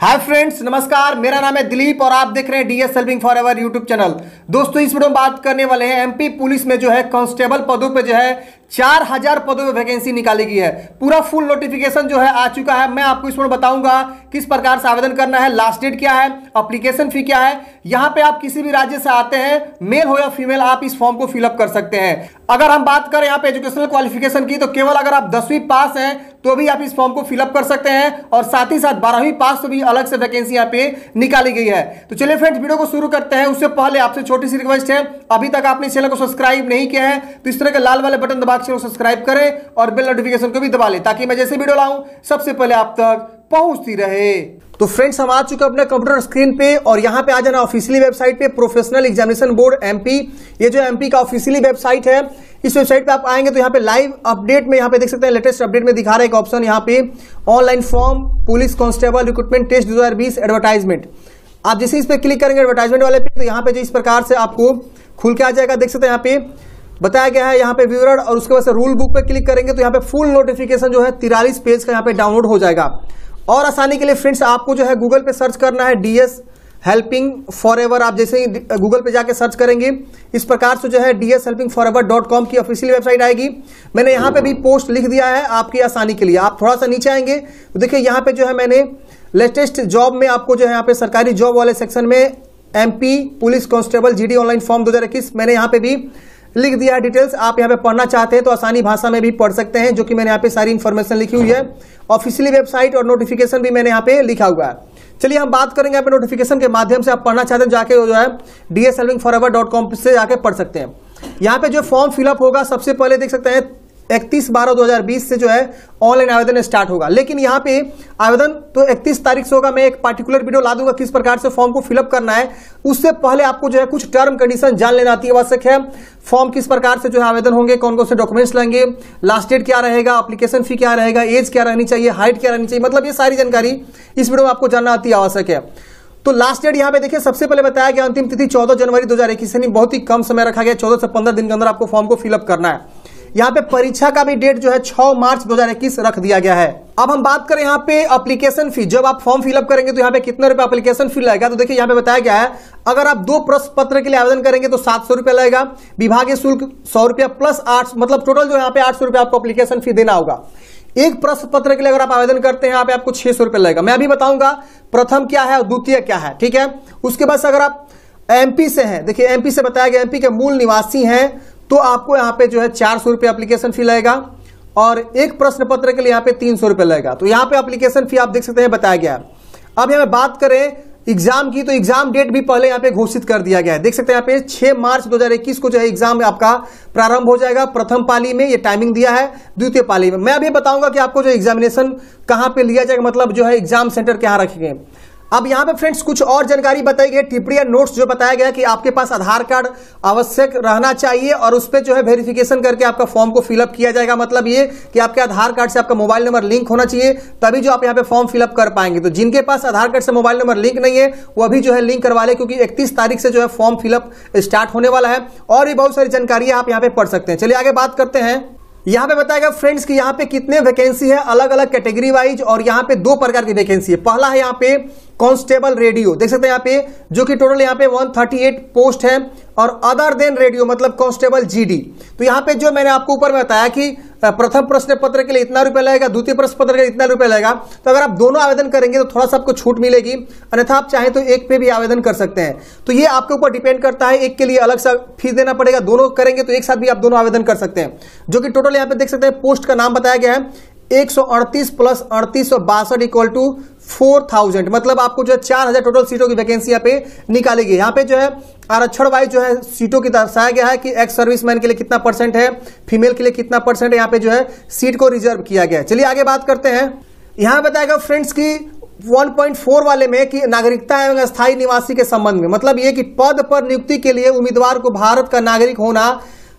Hi friends, नमस्कार। मेरा नाम है दिलीप और आप देख रहे हैं DS helping for ever YouTube channel. दोस्तों, इस वीडियो में बात करने वाले हैं एमपी पुलिस में जो है कांस्टेबल पदों पे जो है 4000 पदों पे वैकेंसी निकाली गई है। पूरा फुल नोटिफिकेशन जो है आ चुका है। मैं आपको इस वीडियो में बताऊंगा किस प्रकार से आवेदन करना है, लास्ट डेट क्या है, एप्लीकेशन फी क्या है। यहाँ पे आप किसी भी राज्य से आते हैं, मेल हो या फीमेल, आप इस फॉर्म को फिलअप कर सकते हैं। अगर हम बात करें यहाँ पे एजुकेशनल क्वालिफिकेशन की, तो केवल अगर आप 10वीं पास हैं तो भी आप इस फॉर्म को फिलअप कर सकते हैं और साथ ही साथ 12वीं पास तो भी अलग से वैकेंसी यहाँ पे निकाली गई है। तो चलिए फ्रेंड्स, वीडियो को शुरू करते हैं। उससे पहले आपसे छोटी सी रिक्वेस्ट है, अभी तक आपने चैनल को सब्सक्राइब नहीं किया है तो इस तरह के लाल वाले बटन दबा के चैनल को सब्सक्राइब करें और बेल नोटिफिकेशन को भी दबा लें ताकि मैं जैसे वीडियो लाऊं सबसे पहले आप तक पहुंचती रहे। तो फ्रेंड्स, हम आ चुके हैं अपने कंप्यूटर स्क्रीन पे और यहाँ पे आ जाना ऑफिशियली वेबसाइट पे, प्रोफेशनल एग्जामिनेशन बोर्ड एमपी। ये जो एमपी का ऑफिशियली वेबसाइट है, इस वेबसाइट पे आप आएंगे तो यहाँ पे लाइव अपडेट में यहाँ पे देख सकते हैं, लेटेस्ट अपडेट में दिखा रहा है एक ऑप्शन यहाँ पे, online form police constable recruitment test 2020 advertisement. आप जैसे इस पे क्लिक करेंगे एडवर्टाइजमेंट वाले पे, तो यहाँ पे जो इस प्रकार से आपको खुल के आ जाएगा। देख सकते हैं यहाँ पे बताया गया है यहाँ पे विवरण, और उसके बाद से रूल बुक पे क्लिक करेंगे तो यहाँ पे फुल नोटिफिकेशन जो है 43 पेज का यहाँ पे डाउनलोड हो जाएगा। और आसानी के लिए फ्रेंड्स, आपको जो है गूगल पे सर्च करना है डीएस हेल्पिंग फॉर एवर। आप जैसे ही गूगल पे जाके सर्च करेंगे, इस प्रकार से जो है dshelpingforever.com की ऑफिशियल वेबसाइट आएगी। मैंने यहाँ पे भी पोस्ट लिख दिया है आपकी आसानी के लिए। आप थोड़ा सा नीचे आएंगे तो देखिए यहाँ पे जो है मैंने लेटेस्ट जॉब में आपको जो है यहाँ पे सरकारी जॉब वाले सेक्शन में MP police constable GD online form 2021 मैंने यहाँ पे भी लिख दिया है डिटेल्स। आप यहाँ पे पढ़ना चाहते हैं तो आसानी भाषा में भी पढ़ सकते हैं, जो कि मैंने यहाँ पे सारी इन्फॉर्मेशन लिखी हुई है। ऑफिशियली वेबसाइट और नोटिफिकेशन भी मैंने यहाँ पे लिखा हुआ है। चलिए हम बात करेंगे यहाँ पे नोटिफिकेशन के माध्यम से। आप पढ़ना चाहते हैं जाके जो है dshelpingforever.com से जाके पढ़ सकते हैं। यहाँ पे जो फॉर्म फिलअप होगा, सबसे पहले देख सकते हैं 31/12/2020 से जो है ऑनलाइन आवेदन स्टार्ट होगा। लेकिन यहाँ पे आवेदन तो 31 तारीख से होगा। मैं एक पार्टिकुलर वीडियो ला दूंगा किस प्रकार से फॉर्म को फिलअप करना है। उससे पहले आपको जो है कुछ टर्म कंडीशन जान लेना अति आवश्यक है। फॉर्म किस प्रकार से जो है आवेदन होंगे, कौन कौन से डॉक्यूमेंट्स लेंगे, लास्ट डेट क्या रहेगा, एप्लीकेशन फी क्या रहेगा, एज क्या रहनी चाहिए, हाइट क्या रहनी चाहिए, मतलब ये सारी जानकारी इस वीडियो में आपको जानना अति आवश्यक है। तो लास्ट डेट यहाँ पे देखिए, सबसे पहले बताया गया अंतिम तिथि 14 जनवरी 2021, यानी बहुत ही कम समय रखा गया। 14 से 15 दिन के अंदर आपको फॉर्म को फिलअप करना है। यहाँ पे परीक्षा का भी डेट जो है 6 मार्च 2021 रख दिया गया है। अब हम बात करें यहाँ पे एप्लीकेशन फी। जब आप फॉर्म फिलअप करेंगे तो यहाँ पे कितने रुपए एप्लीकेशन फी लगेगा, तो देखिए यहाँ पे बताया गया है, अगर आप 2 प्रश्न पत्र के लिए आवेदन करेंगे तो 700 रुपया लगेगा। विभागीय शुल्क 100 रुपया प्लस 8, मतलब टोटल जो यहाँ पे 800 रुपया आपको एप्लीकेशन फी देना होगा। एक प्रश्न पत्र के लिए अगर आप आवेदन करते हैं, यहाँ पे आपको 600 रुपया लगेगा। मैं अभी बताऊंगा प्रथम क्या है और द्वितीय क्या है, ठीक है। उसके बाद अगर आप एमपी से हैं, देखिए एमपी से बताया गया, एमपी के मूल निवासी हैं तो आपको यहाँ पे जो है 400 रुपया एप्लीकेशन फी लगेगा और एक प्रश्न पत्र के लिए यहाँ पे 300 रुपया लगेगा। तो यहाँ पे एप्लीकेशन फी आप देख सकते हैं बताया गया है। अब यहाँ बात करें एग्जाम की, तो एग्जाम डेट भी पहले यहाँ पे घोषित कर दिया गया है। देख सकते हैं यहाँ पे 6 मार्च 2021 को जो है एग्जाम आपका प्रारंभ हो जाएगा। प्रथम पाली में ये टाइमिंग दिया है, द्वितीय पाली में मैं अभी बताऊंगा कि आपको जो एग्जामिनेशन कहाँ पे लिया जाएगा, मतलब जो है एग्जाम सेंटर कहाँ रखेंगे। अब यहाँ पे फ्रेंड्स कुछ और जानकारी बताई गई, टिप्पणी या नोट्स जो बताया गया कि आपके पास आधार कार्ड आवश्यक रहना चाहिए और उस पर जो है वेरिफिकेशन करके आपका फॉर्म को फिलअप किया जाएगा। मतलब ये कि आपके आधार कार्ड से आपका मोबाइल नंबर लिंक होना चाहिए, तभी जो आप यहाँ पे फॉर्म फिलअप कर पाएंगे। तो जिनके पास आधार कार्ड से मोबाइल नंबर लिंक नहीं है वो अभी जो है लिंक करवा ले, क्योंकि 31 तारीख से जो है फॉर्म फिलअप स्टार्ट होने वाला है। और भी बहुत सारी जानकारी आप यहाँ पे पढ़ सकते हैं। चलिए आगे बात करते हैं। यहाँ पे बताएगा फ्रेंड्स कि यहाँ पे कितने वैकेंसी है अलग अलग कैटेगरी वाइज, और यहाँ पे 2 प्रकार की वैकेंसी है। पहला है यहाँ पे कांस्टेबल रेडियो, देख सकते हैं यहाँ पे, जो कि टोटल यहाँ पे 138 पोस्ट है, और अदर देन रेडियो मतलब कांस्टेबल जीडी। तो यहाँ पे जो मैंने आपको ऊपर में बताया कि प्रथम प्रश्न पत्र के लिए इतना रुपया लगेगा, द्वितीय प्रश्न पत्र के लिए इतना रुपया लगेगा। तो अगर आप दोनों आवेदन करेंगे तो थोड़ा सा आपको छूट मिलेगी, अन्यथा आप चाहें तो एक पे भी आवेदन कर सकते हैं। तो ये आपके ऊपर डिपेंड करता है, एक के लिए अलग सा फीस देना पड़ेगा, दोनों करेंगे तो एक साथ भी आप दोनों आवेदन कर सकते हैं। जो कि टोटल यहाँ पे देख सकते हैं पोस्ट का नाम बताया गया है 138 प्लस 3862 इक्वल टू 4000, मतलब आपको जो है 4000 टोटल सीटों की वैकेंसी यहाँ पे निकालेगी। यहाँ पे जो है आरक्षण वाइज जो है सीटों की दर्शाया गया है कि एक्स सर्विसमैन के लिए कितना परसेंट है, फीमेल के लिए कितना परसेंट है, यहाँ पे जो है सीट को रिजर्व किया गया है। चलिए आगे बात करते हैं। यहाँ बताएगा फ्रेंड्स की 1.4 वाले में कि नागरिकता एवं स्थायी निवासी के संबंध में, मतलब ये कि पद पर नियुक्ति के लिए उम्मीदवार को भारत का नागरिक होना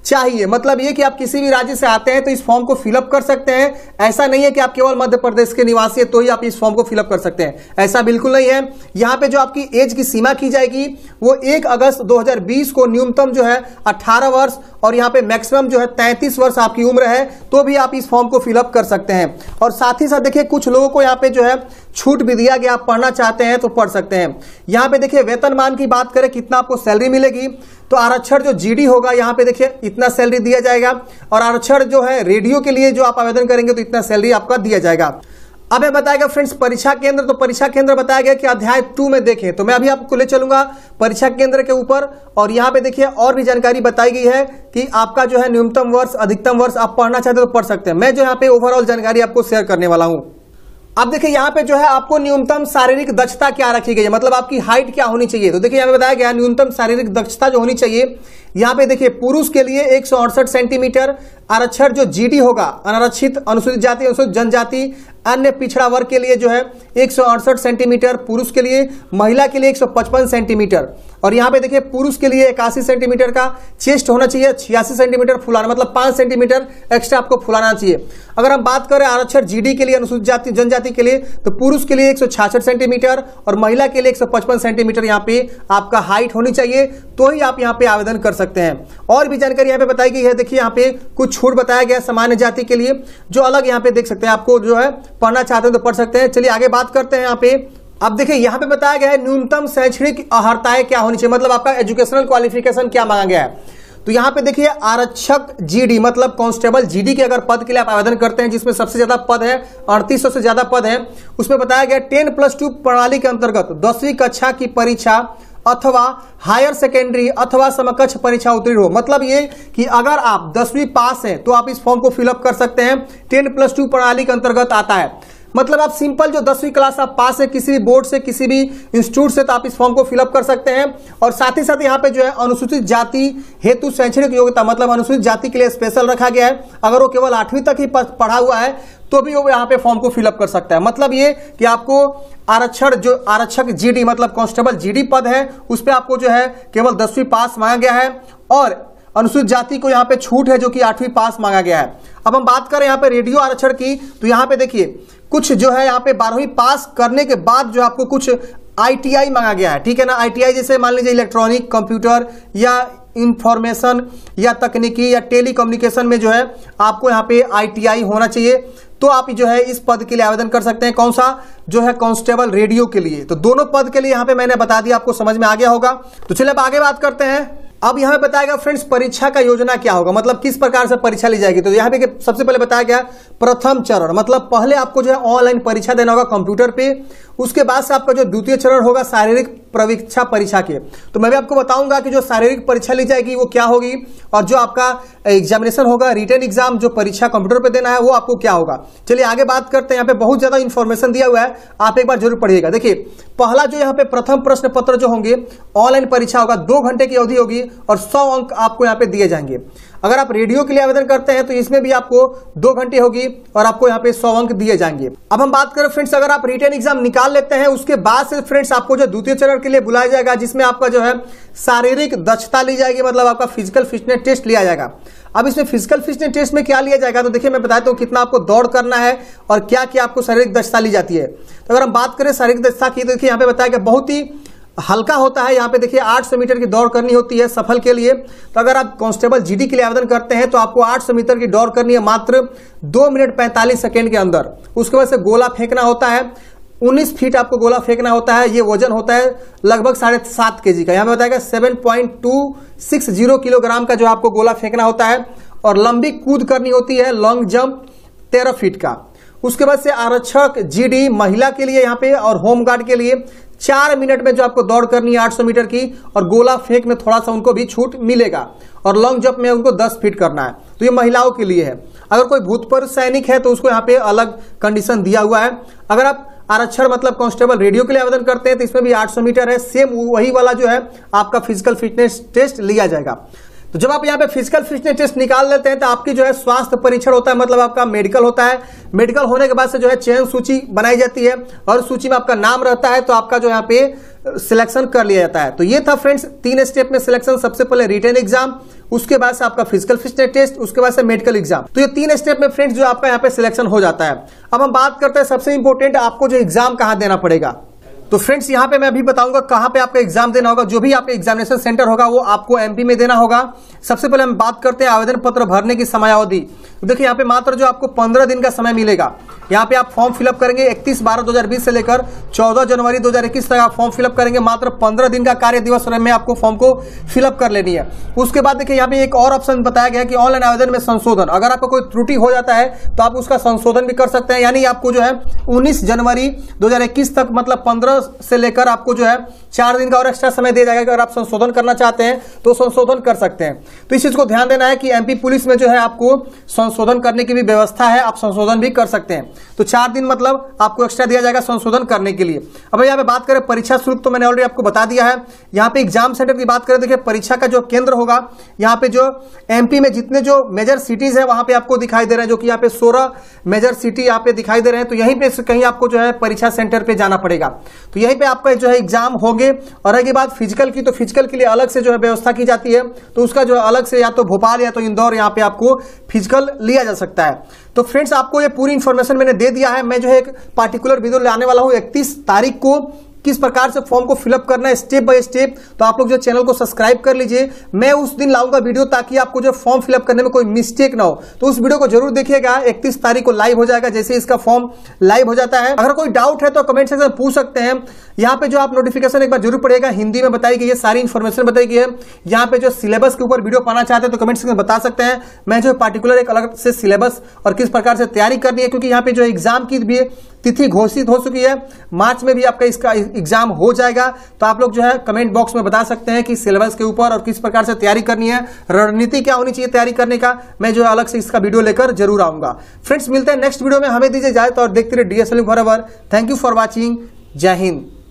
चाहिए। मतलब ये कि आप किसी भी राज्य से आते हैं तो इस फॉर्म को फिलअप कर सकते हैं। ऐसा नहीं है कि आप केवल मध्य प्रदेश के निवासी है तो ही आप इस फॉर्म को फिलअप कर सकते हैं, ऐसा बिल्कुल नहीं है। यहाँ पे जो आपकी एज की सीमा की जाएगी वो 1 अगस्त 2020 को न्यूनतम जो है 18 वर्ष और यहाँ पे मैक्सिमम जो है 33 वर्ष आपकी उम्र है, तो भी आप इस फॉर्म को फिलअप कर सकते हैं। और साथ ही साथ देखिए कुछ लोगों को यहाँ पे जो है छूट भी दिया गया, आप पढ़ना चाहते हैं तो पढ़ सकते हैं। यहाँ पे देखिए वेतनमान की बात करें कितना आपको सैलरी मिलेगी, तो आरक्षण जो जीडी होगा यहाँ पे देखिए इतना सैलरी दिया जाएगा, और आरक्षण जो है रेडियो के लिए जो आप आवेदन करेंगे तो इतना सैलरी आपका दिया जाएगा। अब मैं बताएगा फ्रेंड्स परीक्षा केंद्र, तो परीक्षा केंद्र बताया गया कि अध्याय 2 में देखें, तो मैं अभी आपको ले चलूंगा परीक्षा केंद्र के ऊपर, और यहाँ पे देखिए और भी जानकारी बताई गई है कि आपका जो है न्यूनतम वर्ष अधिकतम वर्ष आप पढ़ना चाहते हो तो पढ़ सकते हैं। मैं जो यहाँ पे ओवरऑल जानकारी आपको शेयर करने वाला हूँ। अब देखिए यहाँ पे जो है आपको न्यूनतम शारीरिक दक्षता क्या रखी गई है, मतलब आपकी हाइट क्या होनी चाहिए। तो देखिए यहाँ पे बताया गया न्यूनतम शारीरिक दक्षता जो होनी चाहिए, यहाँ पे देखिए पुरुष के लिए 168 सेंटीमीटर, आरक्षण जो जीडी होगा अनारक्षित अनुसूचित जाति अनुसूचित जनजाति अन्य पिछड़ा वर्ग के लिए जो है 168 सेंटीमीटर पुरुष के लिए, महिला के लिए 155 सेंटीमीटर, और यहाँ पे देखिए पुरुष के लिए 81 सेंटीमीटर का चेस्ट होना चाहिए, 86 सेंटीमीटर फुलाना, मतलब 5 सेंटीमीटर एक्स्ट्रा आपको फुलाना चाहिए। अगर हम बात करें आरक्षण जीडी के लिए अनुसूचित जाति जनजाति के लिए, तो पुरुष के लिए 166 सेंटीमीटर और महिला के लिए 155 सेंटीमीटर यहाँ पे आपका हाइट होनी चाहिए, तो ही आप यहाँ पे आवेदन कर सकते हैं। और भी जानकारी यहाँ पे बताई गई है। देखिए यहाँ पे कुछ छूट बताया गया सामान्य जाति के लिए, जो अलग यहाँ पे देख सकते हैं, आपको जो है पढ़ना चाहते हैं तो पढ़ सकते हैं। चलिए आगे बात करते हैं यहाँ पे। अब देखिए यहाँ पे बताया गया है न्यूनतम शैक्षणिक अर्हताएं क्या होनी चाहिए, मतलब आपका एजुकेशनल क्वालिफिकेशन क्या मांगा गया है। तो यहाँ पे देखिए आरक्षक जीडी मतलब कांस्टेबल जीडी के अगर पद के लिए आप आवेदन करते हैं, जिसमें सबसे ज्यादा पद है 3800 से ज्यादा पद है, उसमें बताया गया 10+2 प्रणाली के अंतर्गत 10वीं कक्षा की परीक्षा अथवा हायर सेकेंडरी अथवा समकक्ष परीक्षा उत्तीर्ण हो। मतलब ये कि अगर आप 10वीं पास हैं तो आप इस फॉर्म को फिलअप कर सकते हैं, 10+2 प्रणाली के अंतर्गत आता है। मतलब आप सिंपल जो 10वीं क्लास आप पास है किसी भी बोर्ड से किसी भी इंस्टीट्यूट से, तो आप इस फॉर्म को फिलअप कर सकते हैं। और साथ ही साथ यहाँ पे जो है अनुसूचित जाति हेतु शैक्षणिक योग्यता, मतलब अनुसूचित जाति के लिए स्पेशल रखा गया है, अगर वो केवल 8वीं तक ही पढ़ा हुआ है तो भी वो यहाँ पे फॉर्म को फिलअप कर सकता है। मतलब ये कि आपको आरक्षण जो आरक्षक जीडी मतलब कांस्टेबल जीडी पद है उस पर आपको जो है केवल 10वीं पास मांगा गया है, और अनुसूचित जाति को यहाँ पे छूट है जो कि 8वीं पास मांगा गया है। अब हम बात करें यहाँ पे रेडियो आरक्षण की, तो यहाँ पे देखिए कुछ जो है यहाँ पे 12वीं पास करने के बाद जो आपको कुछ आईटीआई मांगा गया है, ठीक है ना। आईटीआई जैसे मान लीजिए इलेक्ट्रॉनिक, कंप्यूटर या इंफॉर्मेशन या तकनीकी या टेलीकम्युनिकेशन में जो है आपको यहाँ पे आईटीआई होना चाहिए, तो आप जो है इस पद के लिए आवेदन कर सकते हैं। कौन सा? जो है कांस्टेबल रेडियो के लिए। तो दोनों पद के लिए यहाँ पे मैंने बता दिया, आपको समझ में आ गया होगा। तो चलिए अब आगे बात करते हैं। अब यहाँ पे बताएगा फ्रेंड्स परीक्षा का योजना क्या होगा, मतलब किस प्रकार से परीक्षा ली जाएगी। तो यहाँ पे सबसे पहले बताया गया प्रथम चरण, मतलब पहले आपको जो है ऑनलाइन परीक्षा देना होगा कंप्यूटर पे। उसके बाद से आपका जो द्वितीय चरण होगा शारीरिक प्रवीक्षा परीक्षा के। तो मैं भी आपको बताऊंगा कि जो शारीरिक परीक्षा ली जाएगी वो क्या होगी, और जो आपका एग्जामिनेशन होगा रिटन एग्जाम जो परीक्षा कंप्यूटर पे देना है वो आपको क्या होगा। चलिए आगे बात करते हैं। यहाँ पे बहुत ज्यादा इंफॉर्मेशन दिया हुआ है, आप एक बार जरूर पढ़िएगा। देखिए पहला जो यहाँ पे प्रथम प्रश्न पत्र जो होंगे ऑनलाइन परीक्षा होगा, 2 घंटे की अवधि होगी और 100 अंक आपको यहाँ पे दिए जाएंगे। अगर आप रेडियो के लिए आवेदन करते हैं तो इसमें भी आपको 2 घंटे होगी और आपको यहाँ पे 100 अंक दिए जाएंगे। अब हम बात करें फ्रेंड्स, अगर आप रिटन एग्जाम निकाल लेते हैं उसके बाद से फ्रेंड्स आपको जो द्वितीय चरण के लिए बुलाया जाएगा, जिसमें आपका जो है शारीरिक दक्षता ली जाएगी, मतलब आपका फिजिकल फिटनेस टेस्ट लिया जाएगा। अब इसमें फिजिकल फिटनेस टेस्ट में क्या लिया जाएगा, तो देखिए मैं बताता हूँ कितना आपको दौड़ करना है और क्या क्या आपको शारीरिक दक्षता ली जाती है। तो अगर हम बात करें शारीरिक दक्षता की, तो देखिए यहाँ पे बताया गया बहुत ही हल्का होता है। यहाँ पे देखिए 800 मीटर की दौड़ करनी होती है सफल के लिए। तो अगर आप कांस्टेबल जीडी के लिए आवेदन करते हैं तो आपको 800 मीटर की दौड़ करनी है मात्र 2 मिनट 45 सेकेंड के अंदर। उसके बाद से गोला फेंकना होता है, 19 फीट आपको गोला फेंकना होता है। ये वजन होता है लगभग 7.5 kg का। यहाँ पे बताएगा 7.260 किलोग्राम का जो आपको गोला फेंकना होता है। और लंबी कूद करनी होती है, लॉन्ग जंप 13 फीट का। उसके बाद से आरक्षक जीडी महिला के लिए यहाँ पे और होमगार्ड के लिए 4 मिनट में जो आपको दौड़ करनी है 800 मीटर की, और गोला फेंक में थोड़ा सा उनको भी छूट मिलेगा, और लॉन्ग जंप में उनको 10 फीट करना है। तो ये महिलाओं के लिए है। अगर कोई भूतपूर्व सैनिक है तो उसको यहाँ पे अलग कंडीशन दिया हुआ है। अगर आप आरक्षण मतलब कांस्टेबल रेडियो के लिए आवेदन करते हैं तो इसमें भी 800 मीटर है, सेम वही वाला जो है आपका फिजिकल फिटनेस टेस्ट लिया जाएगा। तो जब आप यहाँ पे फिजिकल फिटनेस टेस्ट निकाल लेते हैं तो आपकी जो है स्वास्थ्य परीक्षण होता है, मतलब आपका मेडिकल होता है। मेडिकल होने के बाद से जो है चयन सूची बनाई जाती है और सूची में आपका नाम रहता है, तो आपका जो यहाँ पे सिलेक्शन कर लिया जाता है। तो ये था फ्रेंड्स 3 स्टेप में सिलेक्शन। सबसे पहले रिटन एग्जाम, उसके बाद से आपका फिजिकल फिटनेस टेस्ट, उसके बाद से मेडिकल एग्जाम। तो ये 3 स्टेप में फ्रेंड्स जो आपका यहाँ पे सिलेक्शन हो जाता है। अब हम बात करते हैं सबसे इंपॉर्टेंट, आपको जो एग्जाम कहाँ देना पड़ेगा। तो फ्रेंड्स यहाँ पे मैं अभी बताऊंगा कहाँ पे आपका एग्जाम देना होगा। जो भी आपका एग्जामिनेशन सेंटर होगा वो आपको एमपी में देना होगा। सबसे पहले हम बात करते हैं आवेदन पत्र भरने की समयावधि। देखिए यहाँ पे मात्र जो आपको 15 दिन का समय मिलेगा। यहाँ पे आप फॉर्म फिलअप करेंगे 31/12/2020 से लेकर 14 जनवरी 2021 तक आप फॉर्म फिलअप करेंगे। मात्र 15 दिन का कार्य दिवस में आपको फॉर्म को फिलअप कर लेनी है। उसके बाद देखिए यहाँ पे एक और ऑप्शन बताया गया कि ऑनलाइन आवेदन में संशोधन, अगर आपको कोई त्रुटि हो जाता है तो आप उसका संशोधन भी कर सकते हैं। यानी आपको जो है 19 जनवरी 2021 तक, मतलब 15 से लेकर आपको जो है 4 दिन का और एक्स्ट्रा समय दिया जाएगा। अगर आप संशोधन करना चाहते हैं तो संशोधन कर सकते हैं। तो इस चीज को ध्यान देना है कि एमपी पुलिस में जो है आपको संशोधन करने की भी व्यवस्था है, आप संशोधन भी कर सकते हैं। तो 4 दिन मतलब आपको एक्स्ट्रा दिया जाएगा संशोधन करने के लिए। अब यहाँ पे बात करें परीक्षा शुल्क, तो मैंने ऑलरेडी आपको बता दिया है। यहाँ पे एग्जाम सेंटर की बात करें, देखिए परीक्षा का जो केंद्र होगा, यहाँ पे जो एमपी में जितने जो मेजर सिटीज है वहां पे आपको दिखाई दे रहे हैं, जो कि यहाँ पे 16 मेजर सिटी यहाँ पे दिखाई दे रहे हैं। तो यहीं पे कहीं आपको जो है परीक्षा सेंटर पे जाना पड़ेगा। तो यहीं पे आपका जो है एग्जाम होंगे। और रही बात फिजिकल की, तो फिजिकल के लिए अलग से जो है व्यवस्था की जाती है। तो उसका जो अलग से या तो भोपाल या तो इंदौर यहाँ पे आपको फिजिकल लिया जा सकता है। तो फ्रेंड्स आपको ये पूरी इंफॉर्मेशन मैंने दे दिया है। मैं जो है एक पार्टिकुलर वीडियो लाने वाला हूँ 31 तारीख को, किस प्रकार से फॉर्म को फिलअप करना है स्टेप बाय स्टेप। तो आप लोग जो चैनल को सब्सक्राइब कर लीजिए। मैं उस दिन लाऊंगा वीडियो ताकि आपको जो फॉर्म फिलअप करने में कोई मिस्टेक ना हो। तो उस वीडियो को जरूर देखिएगा। 31 तारीख को लाइव हो जाएगा, जैसे इसका फॉर्म लाइव हो जाता है। अगर कोई डाउट है तो कमेंट सेक्शन में पूछ सकते हैं। यहाँ पे जो आप नोटिफिकेशन एक बार जरूर पड़ेगा, हिंदी में बताई गई है, सारी इंफॉर्मेशन बताई गई है। यहाँ पे जो सिलेबस के ऊपर वीडियो पाना चाहते हैं तो कमेंट सेक्शन में बता सकते हैं। मैं जो पार्टिकुलर एक अलग से सिलेबस और किस प्रकार से तैयारी करनी है, क्योंकि यहाँ पे जो एग्जाम की भी तिथि घोषित हो चुकी है, मार्च में भी आपका इसका एग्जाम हो जाएगा। तो आप लोग जो है कमेंट बॉक्स में बता सकते हैं कि सिलेबस के ऊपर और किस प्रकार से तैयारी करनी है, रणनीति क्या होनी चाहिए तैयारी करने का। मैं जो है अलग से इसका वीडियो लेकर जरूर आऊंगा। फ्रेंड्स मिलते हैं नेक्स्ट वीडियो में। हमें दीजिए इजाजत और देखते रहिए DS learning forever. Thank you for watching. जय हिंद।